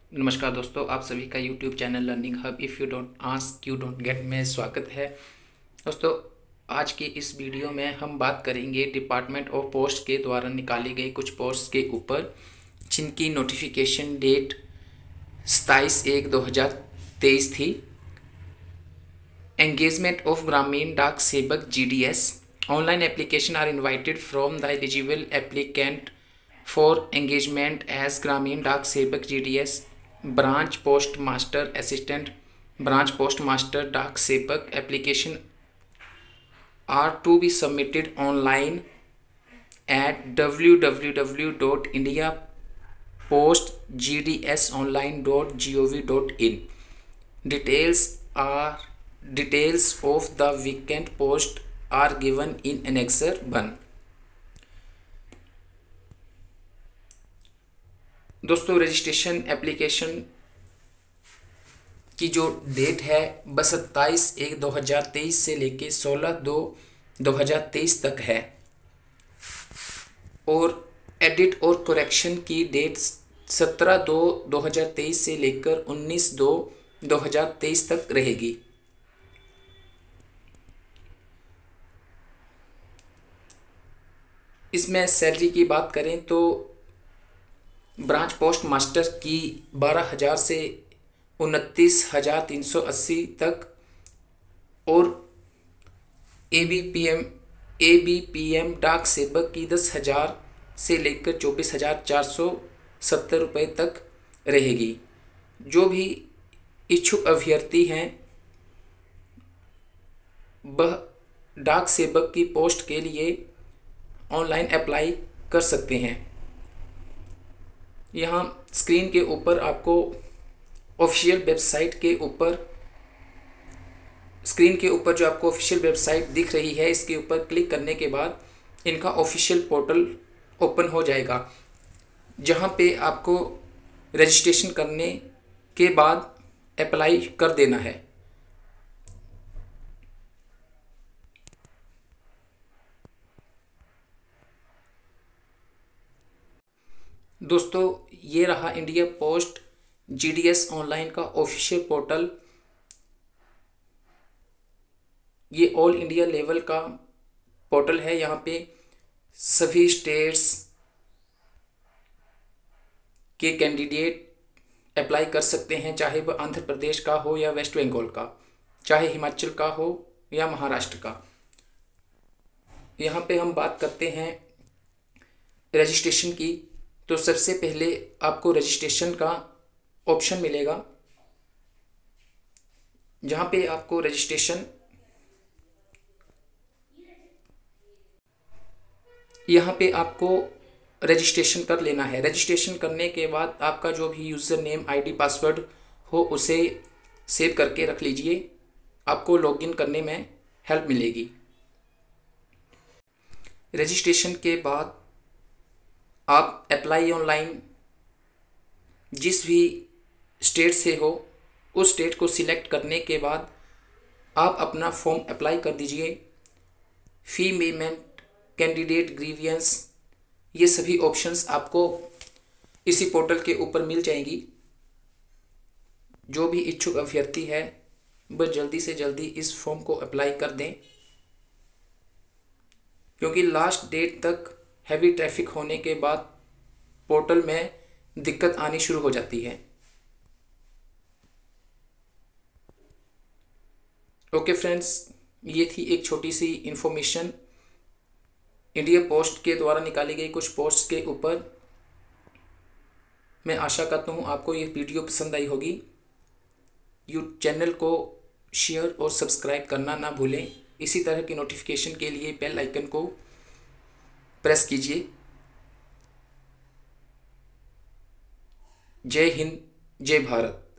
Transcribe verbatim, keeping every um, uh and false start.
नमस्कार दोस्तों, आप सभी का YouTube channel learning hub if you don't ask you don't get में स्वागत है। दोस्तों, आज की इस वीडियो में हम बात करेंगे डिपार्टमेंट ऑफ पोस्ट के द्वारा निकाली गई कुछ पोस्ट के ऊपर, जिनकी नोटिफिकेशन डेट सत्ताईस एक दो हज़ार तेईस थी। Engagement of Gramin Dak Sevak G D S online application are invited from the eligible applicant for engagement as Gramin Dak Sevak G D S branch post master assistant branch post master Dak Sevak application are to be submitted online at W W W dot India post G D S online dot G O V dot in. Details are details of the vacant post are given in annexure one. दोस्तों, registration application की जो date है वह सत्ताईस एक दो हज़ार तेईस से लेके सोलह दो दो हज़ार तेईस तक है और एडिट और करेक्शन की डेट सत्रह दो दो हज़ार तेईस से लेकर उन्नीस दो दो हज़ार तेईस तक रहेगी। इसमें सैलरी की बात करें तो ब्रांच पोस्ट मास्टर की बारह हज़ार से उनतीस हज़ार तीन सौ अस्सी तक और A B P M A B P M डाक सेवक की दस हज़ार से लेकर चौबीस हज़ार चार सौ सत्तर रुपये तक रहेगी। जो भी इच्छुक अभ्यर्थी हैं वह डाक सेवक की पोस्ट के लिए ऑनलाइन अप्लाई कर सकते हैं। यहाँ स्क्रीन के ऊपर आपको ऑफिशियल वेबसाइट के ऊपर स्क्रीन के ऊपर जो आपको ऑफिशियल वेबसाइट दिख रही है, इसके ऊपर क्लिक करने के बाद इनका ऑफिशियल पोर्टल ओपन हो जाएगा, जहाँ पे आपको रजिस्ट्रेशन करने के बाद अप्लाई कर देना है। दोस्तों, ये रहा India post G D S online का ऑफिशियल पोर्टल। ये ऑल इंडिया लेवल का पोर्टल है। यहाँ पे सभी स्टेट्स के कैंडिडेट अप्लाई कर सकते हैं, चाहे वह आंध्र प्रदेश का हो या वेस्ट बंगाल का, चाहे हिमाचल का हो या महाराष्ट्र का। यहाँ पे हम बात करते हैं रजिस्ट्रेशन की। तो सबसे पहले आपको रजिस्ट्रेशन का ऑप्शन मिलेगा, जहाँ पे आपको रजिस्ट्रेशन यहाँ पे आपको रजिस्ट्रेशन कर लेना है। रजिस्ट्रेशन करने के बाद आपका जो भी यूज़र नेम आईडी पासवर्ड हो उसे सेव करके रख लीजिए, आपको लॉगिन करने में हेल्प मिलेगी। रजिस्ट्रेशन के बाद आप अप्लाई ऑनलाइन जिस भी स्टेट से हो उस स्टेट को सिलेक्ट करने के बाद आप अपना फॉर्म अप्लाई कर दीजिए। फी पेमेंट, कैंडिडेट ग्रीवियंस, ये सभी ऑप्शंस आपको इसी पोर्टल के ऊपर मिल जाएंगी। जो भी इच्छुक अभ्यर्थी है वह जल्दी से जल्दी इस फॉर्म को अप्लाई कर दें, क्योंकि लास्ट डेट तक हैवी ट्रैफिक होने के बाद पोर्टल में दिक्कत आनी शुरू हो जाती है। ओके फ्रेंड्स, ये थी एक छोटी सी इंफॉर्मेशन इंडिया पोस्ट के द्वारा निकाली गई कुछ पोस्ट के ऊपर। मैं आशा करता हूँ आपको ये वीडियो पसंद आई होगी। यू चैनल को शेयर और सब्सक्राइब करना ना भूलें। इसी तरह की नोटिफिकेशन के लिए बेल आइकन को प्रेस कीजिए। जय हिंद, जय भारत।